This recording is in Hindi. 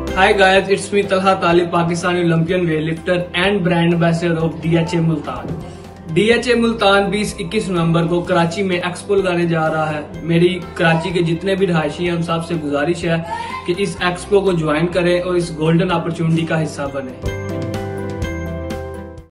Hi guys, it's me Talha Talib, Pakistani Olympian weightlifter and brand ambassador of DHA Multan. DHA Multan 20-21 नवंबर को कराची में एक्सपो लगाने जा रहा है। मेरी कराची के जितने भी रहायशी हैं उन सबसे गुजारिश है कि इस एक्सपो को ज्वाइन करें और इस गोल्डन अपॉर्चुनिटी का हिस्सा बने।